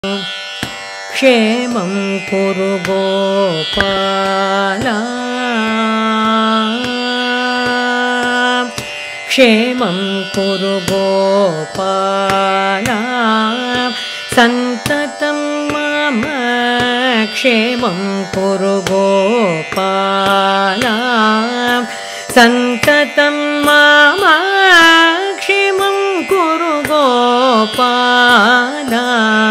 क्षेमं कुरु गोपाला क्षेमं कुरु गोपाला सन्ततं मम क्षेमं कुरु गोपाला सन्ततं मम क्षेमं कुरु गोपाला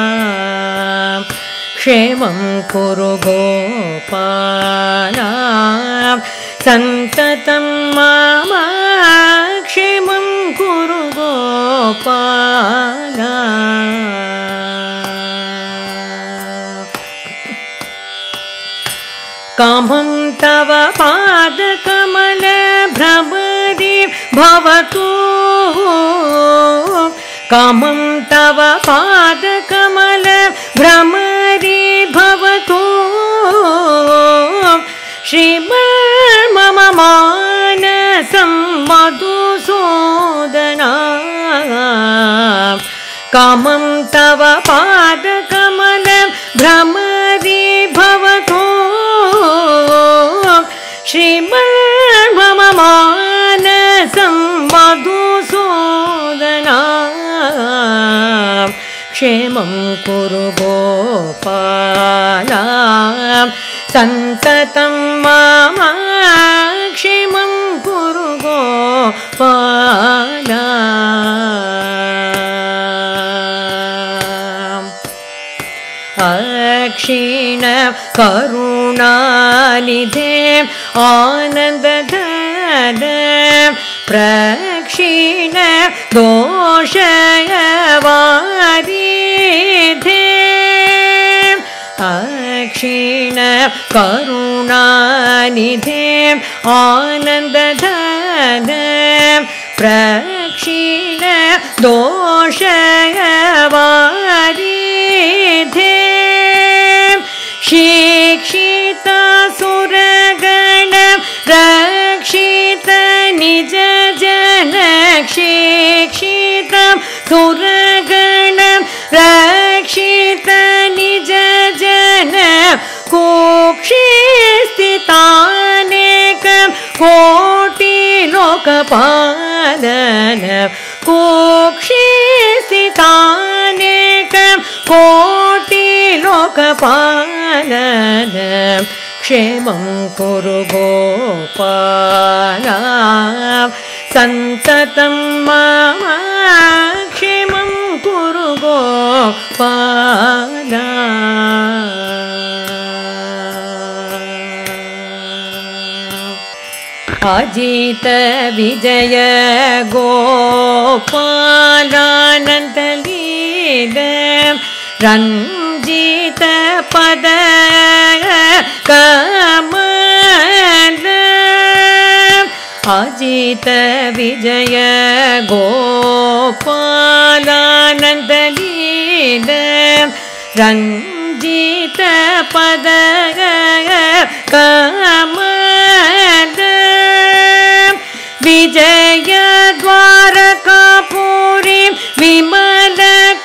क्षेमं कुरु गोपाला सन्ततं मम क्षेमं कुरु गोपाला कामं तव पादकमल भ्रमरि भवतु कामं तव पादकमल भ्रमरि भवतु श्रीमन्मम मानसं मधुसूदना कामं तव पादकमल भ्रमरि भवतु श्रीमन्मम मानसं मधुसूदना क्षेमं कुरु गोपाला सन्ततं मम क्षेमं कुरु गोपाला अक्षीण करुणानिधे आनन्दधन प्रक्षीण दोषयवारिधे अक्षीण करुणानिधे आनन्दधन प्रक्षीण दोषयवारिधे शिक्षित सुरगण रक्षित निज जन शिक्षित सुरगण रक्षित निज जन कुक्षि स्थितानेक कोटि लोकपालन कुक्षि स्थितानेक कोटि लोकपालन क्षेमं कुरु गोपाला सन्ततं मम क्षेमं कुरु गोपाला अजित विजय गोपालानन्दलील रञ्जित पद कमल अजित विजय गोपालानन्दलील रञ्जित पद कमल विजय द्वारकापुरी विमल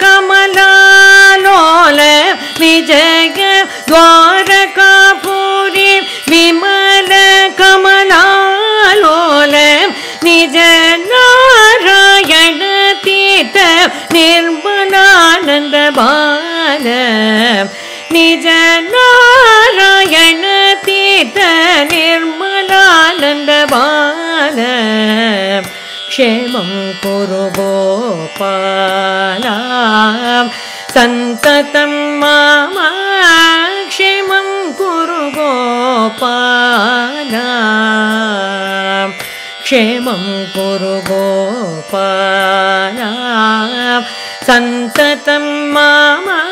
कमलालोल विजय द्वारकापुरी विमल कमलालोल निज नारायण तीर्थ निर्मलानंद बाल निज नारायण तीर्थ निर्मलानंद बाल क्षेमं कुरु गोपाला सन्ततं मम क्षेमं कुरु गोपाला क्षेमं कुरु गोपाला सन्ततं मम